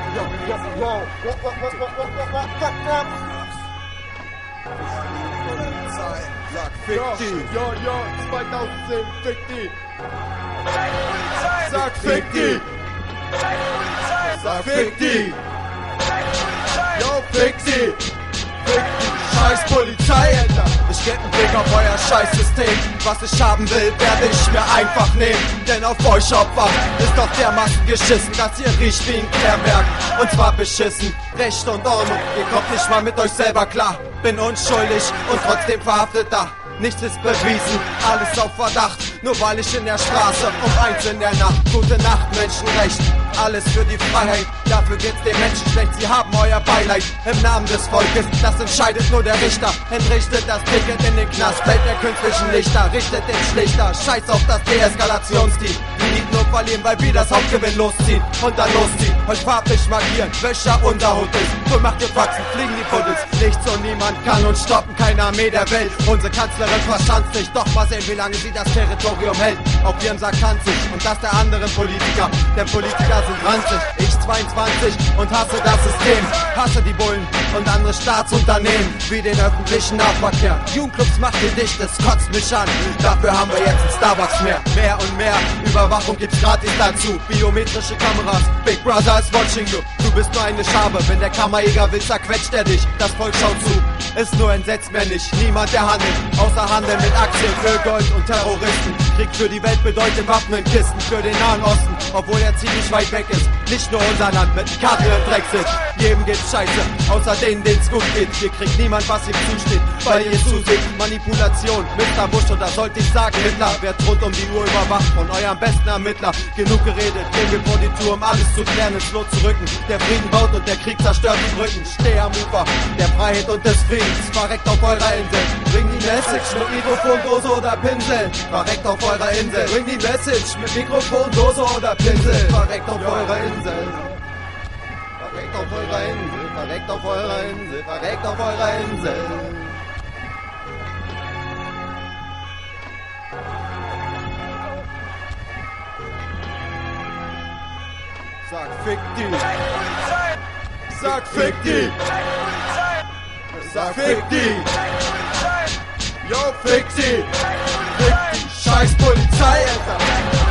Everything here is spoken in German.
Sag fick die. Ja, 2010, fick die. Sag fick die. Sag fick die. Yo, fick die. Scheiß Polizei, Alter. Ich geb einen Blick auf euer Scheißsystem. Was ich haben will, werde ich mir einfach nehmen. Denn auf euch Opfer ist doch dermaßen geschissen, dass ihr riecht wie ein Klärwerk. Und zwar beschissen. Recht und Ordnung, ihr kommt nicht mal mit euch selber klar. Bin unschuldig und trotzdem verhaftet da. Nichts ist bewiesen, alles auf Verdacht. Nur weil ich in der Straße um 1 in der Nacht. Gute Nacht, Menschenrecht, alles für die Freiheit. Dafür geht's den Menschen schlecht, sie haben euer Beileid. Im Namen des Volkes, das entscheidet nur der Richter. Entrichtet das Ticket in den Knast, Welt der künstlichen Lichter. Richtet den Schlichter, scheiß auf das Deeskalationsteam. Die Lied nur verlieren, weil wir das Hauptgewinn losziehen. Und dann losziehen, euch farblich markieren, welcher unser Hut ist. So macht ihr Faxen, fliegen die Puddels. Nichts und niemand kann uns stoppen, keine Armee der Welt. Unsere Kanzlerin verschanzt sich, doch mal sehen, wie lange sie das Territorium hält. Auf ihrem Sack tanzt sich und das der anderen Politiker. Der Politiker sind ranzig, ich 22 und hasse das System. Hasse die Bullen und andere Staatsunternehmen, wie den öffentlichen Nahverkehr. Jugendclubs macht ihr dicht, das kotzt mich an. Dafür haben wir jetzt ein Starbucks mehr. Mehr und mehr Überwachung gibt's gratis dazu. Biometrische Kameras, Big Brother is watching you. Du bist nur eine Schabe, wenn der Kammerjäger will, zerquetscht er dich. Das Volk schaut zu, ist nur entsetzt mehr nicht. Niemand der handelt, außer Handel mit Aktien, Öl, Gold und Terroristen. Krieg für die Welt bedeutet Waffen in Kisten für den Nahen Osten, obwohl er ziemlich weit weg ist. Nicht nur unser Land mit Karte im Brexit. Jedem geht's scheiße, außer denen, den's gut geht. Hier kriegt niemand, was ihm zusteht, weil ihr zuseht. Manipulation, Mr. Bush, oder sollte ich sagen Hitler, wird rund um die Uhr überwacht von eurem besten Ermittler. Genug geredet, gehen wir vor die Tour, um alles zu klären, ins Lot zu rücken. Der Frieden baut und der Krieg zerstört die Brücken. Steh am Ufer der Freiheit und des Friedens, verreckt auf eurer Insel. Bring die Message mit Mikrofon, Dose oder Pinsel. Verreckt auf eurer Insel. Bring die Message mit Mikrofon, Dose oder Pinsel. Verreckt auf eurer Insel. Verreckt auf eurer Insel. Verreckt auf eurer Insel. Verreckt auf eurer Insel. Sag fick die. Sag fick die. Sag fick die. Yo, fick die. Fick die. Scheiß Polizei, Alter.